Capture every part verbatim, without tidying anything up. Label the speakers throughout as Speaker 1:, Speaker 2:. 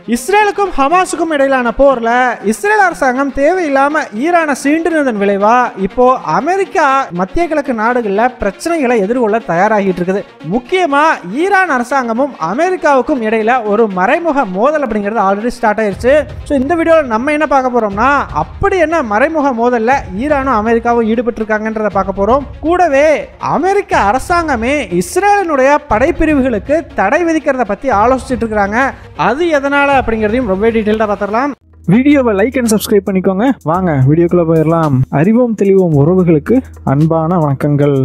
Speaker 1: இஸ்ரேலுக்கும் ஹமாஸுக்கும் இடையிலான போர்ல இஸ்ரேல் அரசாங்கம் தேவையில்லாம ஈரானை சீண்டினதன் விளைவா இப்போ அமெரிக்கா மத்திய கிழக்கு நாடுகள்ல பிரச்சனைகளை எதிர்கொள்ள தயாராகிட்டு இருக்குது. முக்கியமா ஈரான் அரசாங்கமும் அமெரிக்காவுக்கும் இடையில ஒரு மறைமுக மோதல் அப்படிங்கிறது ஆல்ரெடி ஸ்டார்ட் ஆயிருச்சு. ஸோ இந்த வீடியோவில் நம்ம என்ன பார்க்க போறோம்னா, அப்படி என்ன மறைமுக மோதல்ல ஈரானும் அமெரிக்காவும் ஈடுபட்டு இருக்காங்கன்றத பார்க்க போறோம். கூடவே அமெரிக்க அரசாங்கமே இஸ்ரேலினுடைய படைப்பிரிவுகளுக்கு தடை விதிக்கிறத பத்தி ஆலோசிச்சுட்டு இருக்காங்க. அது எதனால அப்படிங்கிறதையும் ரொம்ப டீடைலா பார்த்துடலாம்.
Speaker 2: வீடியோவை லைக் அண்ட் சப்ஸ்கிரைப் பண்ணிக்கோங்க. வாங்க வீடியோக்குள்ள போயிடலாம். அறிவோம் தெளிவோம் உறவுகளுக்கு அன்பான வணக்கங்கள்.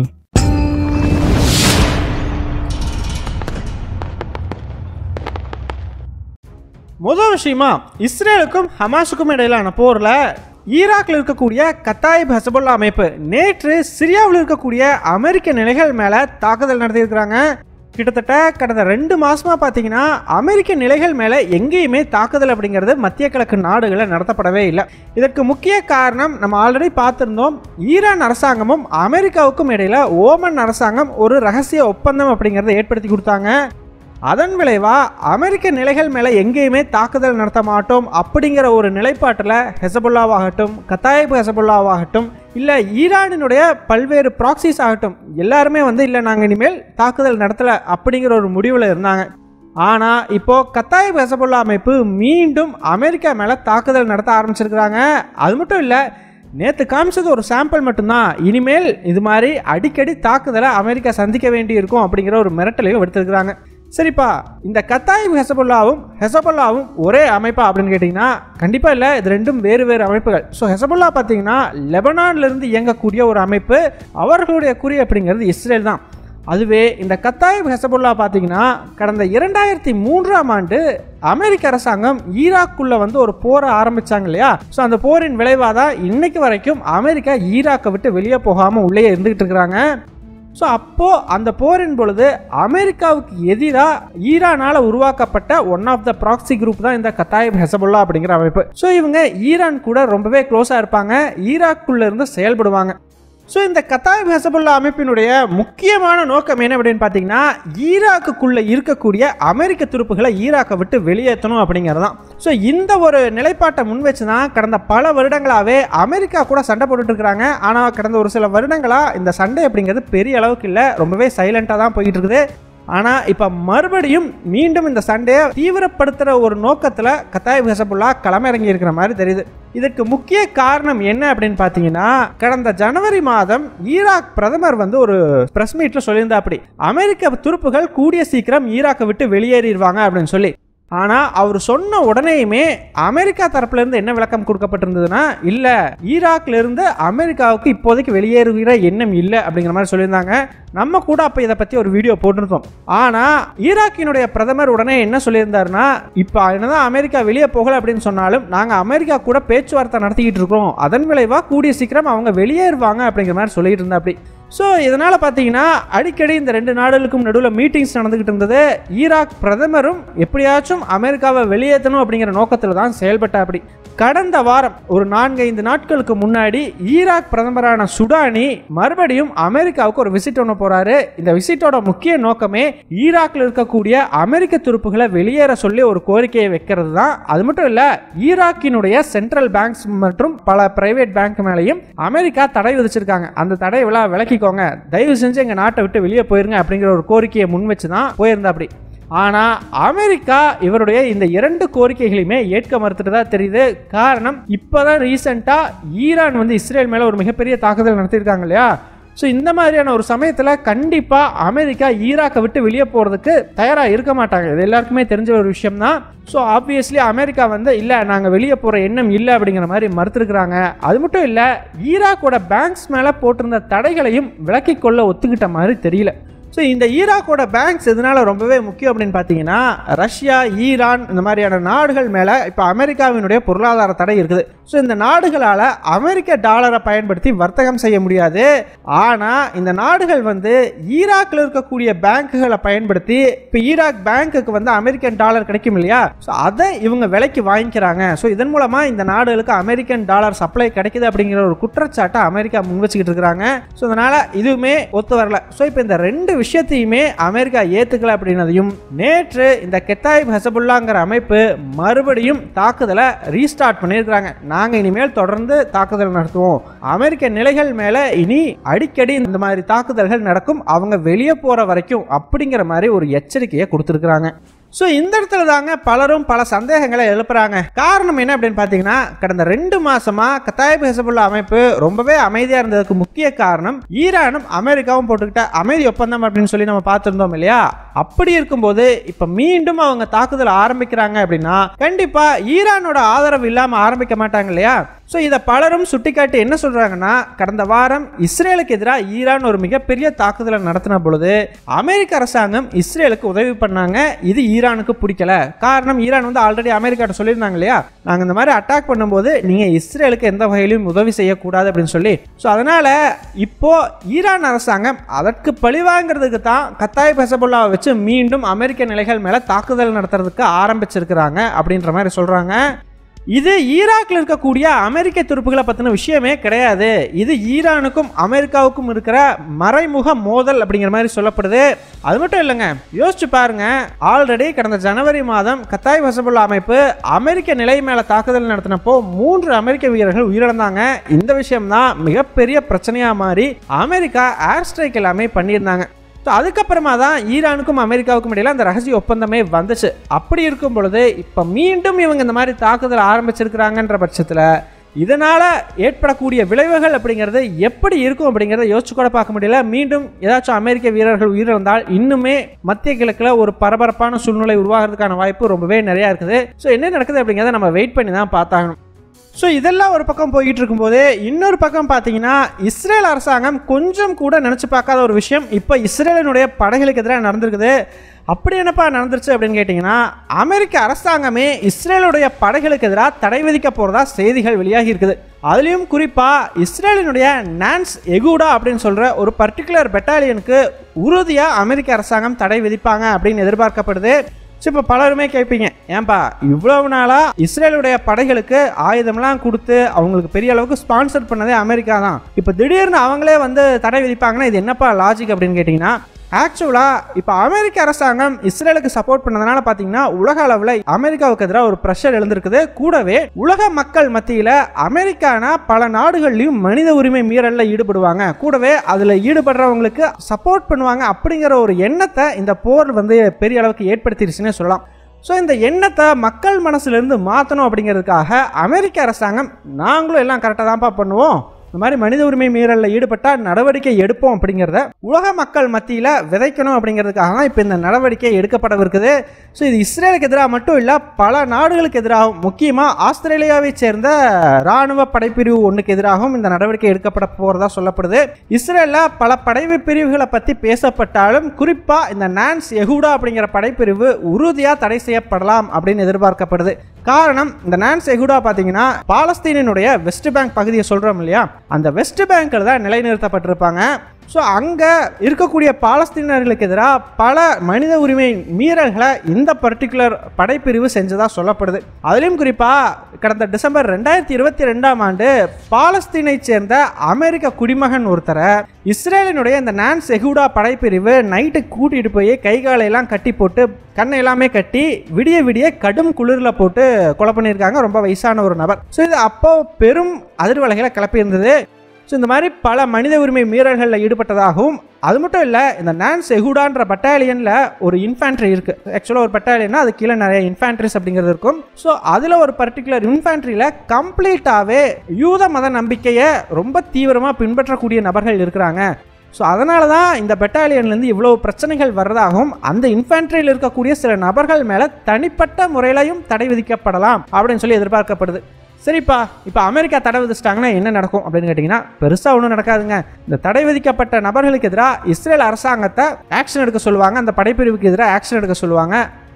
Speaker 1: முதல் விஷயமா, இஸ்ரேலுக்கும் ஹமாஸுக்கும் இடையிலான போர்ல ஈராக்கில் இருக்கக்கூடிய கத்தாயிப் ஹெசபுல்லா அமைப்பு நேற்று சிரியாவில் இருக்கக்கூடிய அமெரிக்க நிலைகள் மேல தாக்குதல் நடத்தியிருக்கிறாங்க. கிட்டத்தட்ட கடந்த ரெண்டு மாசமா பார்த்தீங்கன்னா அமெரிக்க நிலைகள் மேலே எங்கேயுமே தாக்குதல் அப்படிங்கிறது மத்திய கிழக்கு நாடுகளில் நடத்தப்படவே இல்லை. இதற்கு முக்கிய காரணம் நம்ம ஆல்ரெடி பார்த்துருந்தோம். ஈரான் அரசாங்கமும் அமெரிக்காவுக்கும் இடையில ஓமன் அரசாங்கம் ஒரு ரகசிய ஒப்பந்தம் அப்படிங்கிறத ஏற்படுத்தி கொடுத்தாங்க. அதன் விளைவா அமெரிக்க நிலைகள் மேலே எங்கேயுமே தாக்குதல் நடத்த மாட்டோம் அப்படிங்கிற ஒரு நிலைப்பாட்டில் ஹெசபுல்லாவாகட்டும், கத்தாயிப் ஹெசபுல்லாவாகட்டும், இல்லை ஈரானினுடைய பல்வேறு ப்ராக்சிஸ் ஆகட்டும், எல்லாருமே வந்து இல்லை நாங்கள் இனிமேல் தாக்குதல் நடத்தலை அப்படிங்கிற ஒரு முடிவில் இருந்தாங்க. ஆனால் இப்போது கத்தாயிப் ஹெசபுல்லா அமைப்பு மீண்டும் அமெரிக்கா மேலே தாக்குதல் நடத்த ஆரம்பிச்சிருக்கிறாங்க. அது மட்டும் இல்லை, நேற்று காமிச்சது ஒரு சாம்பிள் மட்டும்தான். இனிமேல் இது மாதிரி அடிக்கடி தாக்குதலை அமெரிக்கா சந்திக்க வேண்டி இருக்கும் அப்படிங்கிற ஒரு மிரட்டலையும் எடுத்துருக்கிறாங்க. சரிப்பா, இந்த கத்தாயிப் ஹெசபுல்லாவும் ஹெசபுல்லாவும் ஒரே அமைப்பா அப்படின்னு கேட்டிங்கன்னா கண்டிப்பாக இல்லை. இது ரெண்டும் வேறு வேறு அமைப்புகள். ஸோ ஹெசபுல்லா பார்த்தீங்கன்னா லெபனான்லேருந்து இயங்கக்கூடிய ஒரு அமைப்பு. அவர்களுடைய குறி அப்படிங்கிறது இஸ்ரேல் தான். அதுவே இந்த கத்தாயிப் ஹெசபுல்லா பார்த்தீங்கன்னா கடந்த இரண்டாயிரத்தி மூன்றாம் ஆண்டு அமெரிக்க அரசாங்கம் ஈராக்குள்ள வந்து ஒரு போரை ஆரம்பிச்சாங்க இல்லையா? ஸோ அந்த போரின் விளைவாக தான் இன்னைக்கு வரைக்கும் அமெரிக்கா ஈராக்கை விட்டு வெளியே போகாமல் உள்ளே இருந்துகிட்டு இருக்கிறாங்க. ஸோ அப்போது அந்த போரின் பொழுது அமெரிக்காவுக்கு எதிராக ஈரானால் உருவாக்கப்பட்ட one of the proxy group தான் இந்த கத்தாயிப் ஹெசபுல்லா அப்படிங்கிற அமைப்பு. ஸோ இவங்க ஈரான் கூட ரொம்பவே க்ளோஸாக இருப்பாங்க, ஈராக்குள்ள இருந்து செயல்படுவாங்க. ஸோ இந்த கத்தாயிப் ஹெசபுல்லா அமைப்பினுடைய முக்கியமான நோக்கம் என்ன அப்படின்னு பார்த்தீங்கன்னா, ஈராக்குக்குள்ளே இருக்கக்கூடிய அமெரிக்க துருப்புகளை ஈராக்கை விட்டு வெளியேற்றணும் அப்படிங்கிறது தான். ஸோ இந்த ஒரு நிலைப்பாட்டை முன் வச்சு தான் கடந்த பல வருடங்களாகவே அமெரிக்கா கூட சண்டை போட்டுட்டு இருக்கிறாங்க. ஆனால் கடந்த ஒரு சில வருடங்களாக இந்த சண்டை அப்படிங்கிறது பெரிய அளவுக்கு இல்லை, ரொம்பவே சைலண்டாக தான் போயிட்டு இருக்குது. ஆனால் இப்போ மறுபடியும் மீண்டும் இந்த சண்டையை தீவிரப்படுத்துகிற ஒரு நோக்கத்தில் கத்தாயிப் ஹெசபுல்லா களமிறங்கி இருக்கிற மாதிரி தெரியுது. இதற்கு முக்கிய காரணம் என்ன அப்படின்னு பார்த்தீங்கன்னா, கடந்த ஜனவரி மாதம் ஈராக் பிரதமர் வந்து ஒரு பிரஸ் மீட்டில் சொல்லியிருந்தா அப்படி அமெரிக்க துருப்புகள் கூடிய சீக்கிரம் ஈராக்கை விட்டு வெளியேறிடுவாங்க அப்படின்னு சொல்லி. ஆனால் அவர் சொன்ன உடனேயுமே அமெரிக்கா தரப்புலேருந்து என்ன விளக்கம் கொடுக்கப்பட்டிருந்ததுன்னா, இல்லை ஈராக்லேருந்து அமெரிக்காவுக்கு இப்போதைக்கு வெளியேறுகிற எண்ணம் இல்லை அப்படிங்கிற மாதிரி சொல்லியிருந்தாங்க. நம்ம கூட அப்போ இதை பற்றி ஒரு வீடியோ போட்டிருந்தோம். ஆனால் ஈராக்கினுடைய பிரதமர் உடனே என்ன சொல்லியிருந்தாருன்னா, இப்போ என்னதான் அமெரிக்கா வெளியே போகலை அப்படின்னு சொன்னாலும் நாங்கள் அமெரிக்கா கூட பேச்சுவார்த்தை நடத்திக்கிட்டு இருக்கிறோம், அதன் விளைவாக கூடிய சீக்கிரம் அவங்க வெளியேறுவாங்க அப்படிங்கிற மாதிரி சொல்லிட்டு இருந்தா அப்படி. ஸோ இதனால் பார்த்தீங்கன்னா அடிக்கடி இந்த ரெண்டு நாடுகளுக்கும் நடுவில் மீட்டிங்ஸ் நடந்துகிட்டு இருந்தது. ஈராக் பிரதமரும் எப்படியாச்சும் அமெரிக்காவை வெளியேற்றணும் அப்படிங்கிற நோக்கத்தில் தான் செயல்பட்டா அப்படி. கடந்த வாரம் ஒரு நான்கு ஐந்து நாட்களுக்கு முன்னாடி ஈராக் பிரதமரான சுடானி மறுபடியும் அமெரிக்காவுக்கு ஒரு விசிட் ஒன்று போறாரு. இந்த விசிட்டோட முக்கிய நோக்கமே ஈராக்கில் இருக்கக்கூடிய அமெரிக்க துருப்புகளை வெளியேற சொல்லி ஒரு கோரிக்கையை வைக்கிறது தான். அது மட்டும் இல்ல, ஈராக்கினுடைய சென்ட்ரல் பேங்க்ஸ் மற்றும் பல பிரைவேட் பேங்க் மேலையும் அமெரிக்கா தடை விதிச்சிருக்காங்க. அந்த தடை விழா விலக்கிக்கோங்க, தயவு செஞ்சு எங்க நாட்டை விட்டு வெளியே போயிருங்க அப்படிங்கிற ஒரு கோரிக்கையை முன் வச்சு தான் போயிருந்தா அப்படி. ஆனால் அமெரிக்கா இவருடைய இந்த இரண்டு கோரிக்கைகளையுமே ஏற்க மறுத்துட்டு தான் தெரியுது. காரணம், இப்போதான் ரீசெண்டாக ஈரான் வந்து இஸ்ரேல் மேலே ஒரு மிகப்பெரிய தாக்குதல் நடத்தியிருக்காங்க இல்லையா? ஸோ இந்த மாதிரியான ஒரு சமயத்தில் கண்டிப்பாக அமெரிக்கா ஈராக்கை விட்டு வெளியே போகிறதுக்கு தயாராக இருக்க மாட்டாங்க. இது எல்லாருக்குமே தெரிஞ்ச ஒரு விஷயம் தான். ஸோ ஆப்வியஸ்லி அமெரிக்கா வந்து இல்லை நாங்கள் வெளியே போகிற எண்ணம் இல்லை அப்படிங்கிற மாதிரி மறுத்துருக்குறாங்க. அது மட்டும் இல்லை, ஈராக்கோட பேங்க்ஸ் மேலே போட்டிருந்த தடைகளையும் விலக்கிக் கொள்ள ஒத்துக்கிட்ட மாதிரி தெரியல. ஸோ இந்த ஈராக்கோட பேங்க்ஸ் எதனால ரொம்பவே முக்கியம் அப்படின்னு பார்த்தீங்கன்னா, ரஷ்யா, ஈரான் இந்த மாதிரியான நாடுகள் மேலே இப்போ அமெரிக்காவினுடைய பொருளாதார தடை இருக்குது. ஸோ இந்த நாடுகளால் அமெரிக்க டாலரை பயன்படுத்தி வர்த்தகம் செய்ய முடியாது. ஆனால் இந்த நாடுகள் வந்து ஈராக்கில் இருக்கக்கூடிய பேங்க்குகளை பயன்படுத்தி இப்போ ஈராக் பேங்க்குக்கு வந்து அமெரிக்கன் டாலர் கிடைக்கும் இல்லையா, ஸோ அதை இவங்க விலைக்கு வாங்கிக்கிறாங்க. ஸோ இதன் மூலமாக இந்த நாடுகளுக்கு அமெரிக்கன் டாலர் சப்ளை கிடைக்குது அப்படிங்கிற ஒரு குற்றச்சாட்டை அமெரிக்கா முன் வச்சுக்கிட்டு இருக்கிறாங்க. ஸோ அதனால் இதுவுமே ஒத்து வரல. ஸோ இப்போ இந்த ரெண்டு விஷயத்தையுமே அமெரிக்கா ஏற்றுக்கல அப்படின்னதையும் நேற்று இந்த கத்தாயிப் ஹெசபுல்லாங்கிற அமைப்பு மறுபடியும் தாக்குதலை ரீஸ்டார்ட் பண்ணியிருக்கிறாங்க. நாங்கள் இனிமேல் தொடர்ந்து தாக்குதல் நடத்துவோம், அமெரிக்க நிலைகள் மேலே இனி அடிக்கடி இந்த மாதிரி தாக்குதல்கள் நடக்கும், அவங்க வெளியே போகிற வரைக்கும் அப்படிங்கிற மாதிரி ஒரு எச்சரிக்கையை கொடுத்துருக்குறாங்க. ஸோ இந்த இடத்துல தாங்க பலரும் பல சந்தேகங்களை எழுப்புறாங்க. காரணம் என்ன அப்படின்னு பார்த்தீங்கன்னா, கடந்த ரெண்டு மாசமா கத்தாயிப் ஹெசபுல்லா அமைப்பு ரொம்பவே அமைதியாக இருந்ததுக்கு முக்கிய காரணம் ஈரானும் அமெரிக்காவும் போட்டுக்கிட்ட அமைதி ஒப்பந்தம் அப்படின்னு சொல்லி நம்ம பார்த்துருந்தோம் இல்லையா. அப்படி இருக்கும்போது இப்போ மீண்டும் அவங்க தாக்குதல் ஆரம்பிக்கிறாங்க அப்படின்னா கண்டிப்பா ஈரானோட ஆதரவு இல்லாமல் ஆரம்பிக்க மாட்டாங்க இல்லையா. ஸோ இதை பலரும் சுட்டிக்காட்டி என்ன சொல்றாங்கன்னா, கடந்த வாரம் இஸ்ரேலுக்கு எதிராக ஈரான் ஒரு மிகப்பெரிய தாக்குதலை நடத்தின பொழுது அமெரிக்க அரசாங்கம் இஸ்ரேலுக்கு உதவி பண்ணாங்க. இது ஈரானுக்கு பிடிக்கல. காரணம், ஈரான் வந்து ஆல்ரெடி அமெரிக்காட்ட சொல்லியிருந்தாங்க இல்லையா, நாங்கள் இந்த மாதிரி அட்டாக் பண்ணும்போது நீங்கள் இஸ்ரேலுக்கு எந்த வகையிலும் உதவி செய்யக்கூடாது அப்படின்னு சொல்லி. ஸோ அதனால இப்போ ஈரான் அரசாங்கம் அதற்கு பழிவாங்கிறதுக்கு தான் கத்தாயிப் ஹெசபுல்லாவை வச்சு மீண்டும் அமெரிக்க நிலைகள் மேலே தாக்குதல் நடத்துறதுக்கு ஆரம்பிச்சிருக்கிறாங்க அப்படின்ற மாதிரி சொல்றாங்க. இது ஈராக்கில் இருக்கக்கூடிய அமெரிக்க துருப்புகளை பற்றின விஷயமே கிடையாது. இது ஈரானுக்கும் அமெரிக்காவுக்கும் இருக்கிற மறைமுக மோதல் அப்படிங்கிற மாதிரி சொல்லப்படுது. அது மட்டும் இல்லைங்க, யோசிச்சு பாருங்க, ஆல்ரெடி கடந்த ஜனவரி மாதம் கத்தாயிப் ஹெசபுல்லா அமைப்பு அமெரிக்க நிலை மேலே தாக்குதல் நடத்தினப்போ மூன்று அமெரிக்க வீரர்கள் உயிரிழந்தாங்க. இந்த விஷயம் தான் மிகப்பெரிய பிரச்சனையாக மாறி அமெரிக்கா ஏர் ஸ்ட்ரைக் எல்லாமே பண்ணியிருந்தாங்க. ஸோ அதுக்கப்புறமா தான் ஈரானுக்கும் அமெரிக்காவுக்கும் இடையில அந்த ரகசிய ஒப்பந்தமே வந்துச்சு. அப்படி இருக்கும் பொழுது இப்போ மீண்டும் இவங்க இந்த மாதிரி தாக்குதல் ஆரம்பிச்சிருக்கிறாங்கன்ற பட்சத்தில் இதனால் ஏற்படக்கூடிய விளைவுகள் அப்படிங்கிறது எப்படி இருக்கும் அப்படிங்கிறத யோசிச்சு கூட பார்க்க முடியல. மீண்டும் ஏதாச்சும் அமெரிக்க வீரர்கள் உயிரிழந்தால் இன்னுமே மத்திய கிழக்கில் ஒரு பரபரப்பான சூழ்நிலை உருவாகிறதுக்கான வாய்ப்பு ரொம்பவே நிறையா இருக்குது. ஸோ என்ன நடக்குது அப்படிங்கிறத நம்ம வெயிட் பண்ணி தான் பார்த்தாகணும். ஸோ இதெல்லாம் ஒரு பக்கம் போய்கிட்டு இருக்கும்போது இன்னொரு பக்கம் பார்த்தீங்கன்னா, இஸ்ரேல் அரசாங்கம் கொஞ்சம் கூட நினச்சி பார்க்காத ஒரு விஷயம் இப்போ இஸ்ரேலினுடைய படைகளுக்கு எதிராக நடந்திருக்குது. அப்படி என்னப்பா நடந்துருச்சு அப்படின்னு கேட்டிங்கன்னா, அமெரிக்க அரசாங்கமே இஸ்ரேலுடைய படைகளுக்கு எதிராக தடை விதிக்க போகிறதா செய்திகள் வெளியாகி இருக்குது. அதுலேயும் குறிப்பாக இஸ்ரேலினுடைய நான்ஸ் எகூடா அப்படின்னு சொல்கிற ஒரு பர்டிகுலர் பெட்டாலியனுக்கு உறுதியாக அமெரிக்க அரசாங்கம் தடை விதிப்பாங்க அப்படின்னு எதிர்பார்க்கப்படுது. ஸோ இப்போ பலருமே கேட்பீங்க, ஏன்பா இவ்வளவு நாளாக இஸ்ரேலுடைய படைகளுக்கு ஆயுதம்லாம் கொடுத்து அவங்களுக்கு பெரிய அளவுக்கு ஸ்பான்சர் பண்ணதே அமெரிக்கா தான், இப்போ திடீர்னு அவங்களே வந்து தடை விதிப்பாங்கன்னா இது என்னப்பா லாஜிக் அப்படின்னு கேட்டிங்கன்னா, ஆக்சுவலாக இப்போ அமெரிக்க அரசாங்கம் இஸ்ரேலுக்கு சப்போர்ட் பண்ணதுனால பார்த்தீங்கன்னா உலக அளவில் அமெரிக்காவுக்கு எதிராக ஒரு ப்ரெஷர் எழுந்திருக்குது. கூடவே உலக மக்கள் மத்தியில் அமெரிக்கானா பல நாடுகள்லையும் மனித உரிமை மீறலில் ஈடுபடுவாங்க, கூடவே அதில் ஈடுபடுறவங்களுக்கு சப்போர்ட் பண்ணுவாங்க அப்படிங்கிற ஒரு எண்ணத்தை இந்த போர் வந்து பெரிய அளவுக்கு ஏற்படுத்திடுச்சுன்னே சொல்லலாம். ஸோ இந்த எண்ணத்தை மக்கள் மனசுலேருந்து மாற்றணும் அப்படிங்கிறதுக்காக அமெரிக்க அரசாங்கம் நாங்களும் எல்லாம் கரெக்டாக தான்ப்பா பண்ணுவோம், இந்த மாதிரி மனித உரிமை மீறலில் ஈடுபட்டால் நடவடிக்கை எடுப்போம் அப்படிங்கிறத உலக மக்கள் மத்தியில் விதைக்கணும் அப்படிங்கிறதுக்காக தான் இப்போ இந்த நடவடிக்கை எடுக்கப்படவிருக்குது. ஸோ இது இஸ்ரேலுக்கு எதிராக மட்டும் இல்லை, பல நாடுகளுக்கு எதிராகவும், முக்கியமாக ஆஸ்திரேலியாவை சேர்ந்த இராணுவ படைப்பிரிவு ஒன்றுக்கு எதிராகவும் இந்த நடவடிக்கை எடுக்கப்பட போகிறதா சொல்லப்படுது. இஸ்ரேலில் பல படைப்பு பிரிவுகளை பற்றி பேசப்பட்டாலும் குறிப்பாக இந்த நான்ஸ் எகூடா அப்படிங்கிற படைப்பிரிவு உறுதியாக தடை செய்யப்படலாம் அப்படின்னு எதிர்பார்க்கப்படுது. காரணம், இந்த நான்ஸ் எகூடா பார்த்தீங்கன்னா பாலஸ்தீனினுடைய வெஸ்ட் பேங்க் பகுதியை சொல்கிறோம் இல்லையா, அந்த வெஸ்ட் பேங்கில் தான் நிலைநிறுத்தப்பட்டிருப்பாங்க. ஸோ அங்கே இருக்கக்கூடிய பாலஸ்தீனர்களுக்கு எதிராக பல மனித உரிமை மீறல்களை இந்த பர்டிகுலர் படைப்பிரிவு செஞ்சதாக சொல்லப்படுது. அதுலேயும் குறிப்பாக கடந்த டிசம்பர் ரெண்டாயிரத்தி இருபத்தி ரெண்டாம் ஆண்டு பாலஸ்தீனை சேர்ந்த அமெரிக்க குடிமகன் ஒருத்தரை இஸ்ரேலினுடைய இந்த நான்ஸ் எகூடா படைப்பிரிவு நைட்டு கூட்டிகிட்டு போய் கை காலையெல்லாம் கட்டி போட்டு கண்ணை எல்லாமே கட்டி விடிய விடிய கடும் குளிரில் போட்டு கொலை பண்ணியிருக்காங்க, ரொம்ப வயசான ஒரு நபர். ஸோ இது அப்போ பெரும் அதிர்வலைகளை கிளப்பியிருந்தது. ஸோ இந்த மாதிரி பல மனித உரிமை மீறல்களில் ஈடுபட்டதாகவும், அது மட்டும் இல்லை, இந்த நான்ஸ் எகூடான்ற பட்டாலியனில் ஒரு இன்ஃபேண்ட்ரி இருக்குது. ஆக்சுவலாக ஒரு பட்டாலியன்னா அது கீழே நிறைய இன்ஃபேண்ட்ரிஸ் அப்படிங்கிறது இருக்கும். ஸோ அதில் ஒரு பர்டிகுலர் இன்ஃபேண்ட்ரியில் கம்ப்ளீட்டாகவே யூத மத நம்பிக்கையை ரொம்ப தீவிரமாக பின்பற்றக்கூடிய நபர்கள் இருக்கிறாங்க. ஸோ அதனால தான் இந்த பெட்டாலியன்லேருந்து இவ்வளோ பிரச்சனைகள் வர்றதாகவும், அந்த இன்ஃபேண்ட்ரியில் இருக்கக்கூடிய சில நபர்கள் மேலே தனிப்பட்ட முறையிலையும் தடை விதிக்கப்படலாம் அப்படின்னு சொல்லி எதிர்பார்க்கப்படுது. சரிப்பா, இப்போ அமெரிக்கா தடை விதிச்சிட்டாங்கன்னா என்ன நடக்கும் அப்படின்னு கேட்டிங்கன்னா, பெருசாக ஒன்றும் நடக்காதுங்க. இந்த தடை விதிக்கப்பட்ட நபர்களுக்கு எதிராக இஸ்ரேல் அரசாங்கத்தை ஆக்ஷன் எடுக்க சொல்லுவாங்க, அந்த படைப்பிரிவுக்கு எதிராக ஆக்ஷன் எடுக்க சொல்லுவாங்க.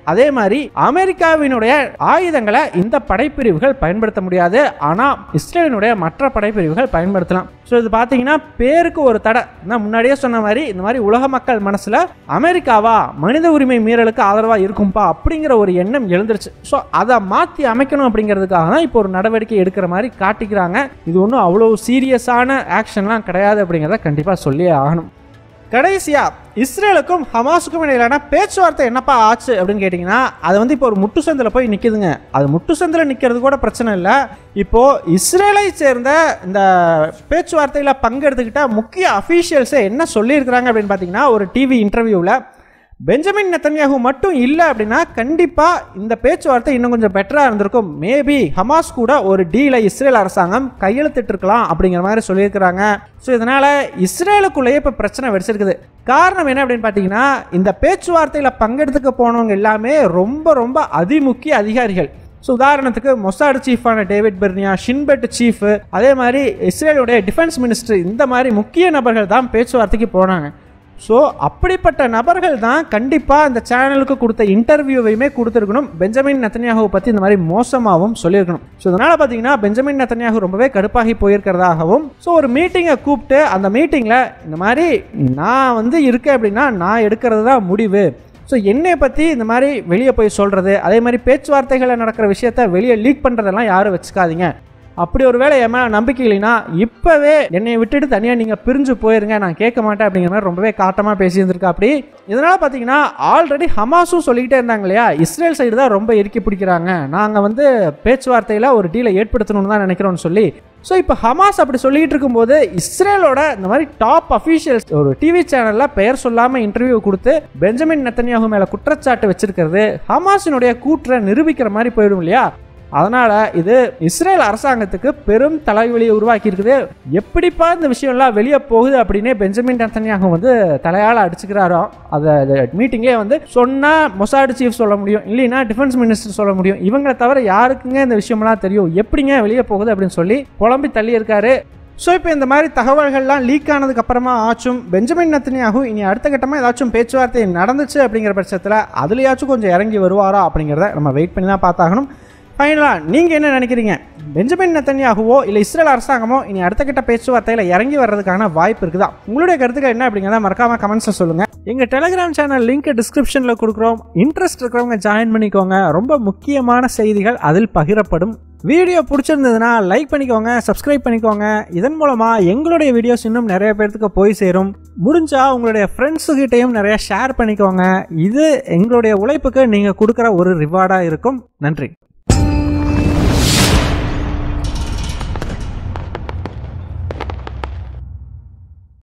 Speaker 1: அதே மாதிரி அமெரிக்காவினுடைய ஆயுதங்களை இந்த படைப்பிரிவுகள் பயன்படுத்த முடியாது, ஆனா இஸ்ரேலினுடைய மற்ற படைப்பிரிவுகள் பயன்படுத்தலாம். ஸோ இது பார்த்தீங்கன்னா பேருக்கு ஒரு தடை. நான் முன்னாடியே சொன்ன மாதிரி இந்த மாதிரி உலக மக்கள் மனசுல அமெரிக்காவா மனித உரிமை மீறலுக்கு ஆதரவா இருக்கும்பா அப்படிங்கிற ஒரு எண்ணம் எழுந்துருச்சு. ஸோ அதை மாற்றி அமைக்கணும் அப்படிங்கிறதுக்காக தான் இப்போ ஒரு நடவடிக்கை எடுக்கிற மாதிரி காட்டிக்கிறாங்க. இது ஒன்றும் அவ்வளோ சீரியஸான ஆக்ஷன்லாம் கிடையாது அப்படிங்கிறத கண்டிப்பாக சொல்லியே ஆகணும். கடைசியா இஸ்ரேலுக்கும் ஹமாஸுக்கும் இடையிலான பேச்சுவார்த்தை என்னப்பா ஆச்சு அப்படின்னு கேட்டிங்கன்னா, அது வந்து இப்போ ஒரு முட்டு சந்தில் போய் நிற்கிதுங்க. அது முட்டு சந்தில் நிற்கிறது கூட பிரச்சனை இல்லை. இப்போது இஸ்ரேலை சேர்ந்த இந்த பேச்சுவார்த்தையில் பங்கெடுத்துக்கிட்ட முக்கிய அஃபீஷியல்ஸை என்ன சொல்லியிருக்கிறாங்க அப்படின்னு பார்த்தீங்கன்னா, ஒரு டிவி இன்டர்வியூவில் பெஞ்சமின் நெத்தன்யாஹூ மட்டும் இல்லை அப்படின்னா கண்டிப்பாக இந்த பேச்சுவார்த்தை இன்னும் கொஞ்சம் பெட்டராக இருந்திருக்கும். மேபி ஹமாஸ் கூட ஒரு டீலை இஸ்ரேல் அரசாங்கம் கையெழுத்திட்டு இருக்கலாம் அப்படிங்கிற மாதிரி சொல்லியிருக்கிறாங்க. ஸோ இதனால் இஸ்ரேலுக்குள்ளேயே இப்போ பிரச்சனை வெடிச்சிருக்குது. காரணம் என்ன அப்படின்னு பார்த்தீங்கன்னா, இந்த பேச்சுவார்த்தையில் பங்கெடுத்துக்க போனவங்க எல்லாமே ரொம்ப ரொம்ப அதிமுக்கிய அதிகாரிகள். ஸோ உதாரணத்துக்கு மொசாட் சீஃபான டேவிட் பெர்னியா, ஷின்பெட் சீஃப், அதே மாதிரி இஸ்ரேலுடைய டிஃபென்ஸ் மினிஸ்டர், இந்த மாதிரி முக்கிய நபர்கள் தான் பேச்சுவார்த்தைக்கு போனாங்க. ஸோ அப்படிப்பட்ட நபர்கள் தான் கண்டிப்பாக இந்த சேனலுக்கு கொடுத்த இன்டர்வியூவையுமே கொடுத்துருக்கணும். பெஞ்சமின் நெத்தன்யாஹூவை பற்றி இந்த மாதிரி மோசமாகவும் சொல்லியிருக்கணும். ஸோ இதனால் பார்த்தீங்கன்னா பெஞ்சமின் நெத்தன்யாஹூ ரொம்பவே கடுப்பாகி போயிருக்கிறதாகவும், ஸோ ஒரு மீட்டிங்கை கூப்பிட்டு அந்த மீட்டிங்கில் இந்த மாதிரி நான் வந்து இருக்கேன் அப்படின்னா நான் எடுக்கிறது தான் முடிவு. ஸோ என்னை பற்றி இந்த மாதிரி வெளியே போய் சொல்கிறது, அதே மாதிரி பேச்சுவார்த்தைகளில் நடக்கிற விஷயத்த வெளியே லீக் பண்ணுறதெல்லாம் யாரும் வச்சுக்காதீங்க. அப்படி ஒரு வேளை என் மேலே நம்பிக்கை இல்லைன்னா இப்போவே என்னை விட்டுட்டு தனியாக நீங்கள் பிரிஞ்சு போயிருங்க, நான் கேட்க மாட்டேன் அப்படிங்கிற மாதிரி ரொம்பவே காட்டமாக பேசியிருந்திருக்கா. அப்படி இதனால் பார்த்தீங்கன்னா ஆல்ரெடி ஹமாஸும் சொல்லிக்கிட்டே இருந்தாங்க இல்லையா, இஸ்ரேல் சைடு தான் ரொம்ப இறுக்கி பிடிக்கிறாங்க, நாங்கள் வந்து பேச்சுவார்த்தையில் ஒரு டீலை ஏற்படுத்தணும்னு தான் நினைக்கிறோம்னு சொல்லி. ஸோ இப்போ ஹமாஸ் அப்படி சொல்லிக்கிட்டு இருக்கும்போது இஸ்ரேலோட இந்த மாதிரி டாப் அஃபீஷியல்ஸ் ஒரு டிவி சேனலில் பெயர் சொல்லாமல் இன்டர்வியூ கொடுத்து பெஞ்சமின் நெத்தன்யாஹூ மேலே குற்றச்சாட்டு வச்சிருக்கிறது ஹமாஸினுடைய கூற்றை நிரூபிக்கிற மாதிரி போயிடும் இல்லையா. அதனால் இது இஸ்ரேல் அரசாங்கத்துக்கு பெரும் தலைவலியை உருவாக்கி இருக்குது. எப்படிப்பா இந்த விஷயம்லாம் வெளியே போகுது அப்படின்னே பெஞ்சமின் நெத்தன்யாஹூ வந்து தலையால் அடிச்சுக்கிறாரோ. அதை மீட்டிங்லேயே வந்து சொன்னால் மொசாட் சீஃப் சொல்ல முடியும், இல்லைன்னா டிஃபென்ஸ் மினிஸ்டர் சொல்ல முடியும், இவங்களை தவிர யாருக்குங்க இந்த விஷயமெல்லாம் தெரியும், எப்படிங்க வெளியே போகுது அப்படின்னு சொல்லி புலம்பி தள்ளி இருக்காரு. ஸோ இப்போ இந்த மாதிரி தகவல்கள்லாம் லீக் ஆனதுக்கு அப்புறமா ஆச்சும் பெஞ்சமின் நெத்தன்யாஹூ இனி அடுத்த கட்டமாக ஏதாச்சும் பேச்சுவார்த்தை நடந்துச்சு அப்படிங்கிற பட்சத்தில் அதுலேயாச்சும் கொஞ்சம் இறங்கி வருவாரா அப்படிங்கிறத நம்ம வெயிட் பண்ணி தான் பார்த்தாகணும். ஃபைனலாக நீங்கள் என்ன நினைக்கிறீங்க? பெஞ்சமின் நெத்தன்யாஹூவோ இல்லை இஸ்ரேல் அரசாங்கமோ இனி அடுத்த கட்ட பேச்சுவார்த்தையில் இறங்கி வர்றதுக்கான வாய்ப்பு இருக்குதா? உங்களுடைய கருத்துக்கள் என்ன அப்படிங்கிறத மறக்காமல் கமெண்ட்ஸில் சொல்லுங்கள். எங்கள் டெலிகிராம் சேனல் லிங்க் டிஸ்கிரிப்ஷனில் கொடுக்குறோம். இன்ட்ரெஸ்ட் இருக்கிறவங்க ஜாயின் பண்ணிக்கோங்க. ரொம்ப முக்கியமான செய்திகள் அதில் பகிரப்படும். வீடியோ பிடிச்சிருந்ததுன்னா லைக் பண்ணிக்கோங்க, சப்ஸ்கிரைப் பண்ணிக்கோங்க. இதன் மூலமாக எங்களுடைய வீடியோஸ் இன்னும் நிறைய பேர்த்துக்கு போய் சேரும். முடிஞ்சா உங்களுடைய ஃப்ரெண்ட்ஸுக்கிட்டையும் நிறைய ஷேர் பண்ணிக்கோங்க. இது எங்களுடைய உழைப்புக்கு நீங்கள் கொடுக்குற ஒரு ரிவார்டாக இருக்கும். நன்றி.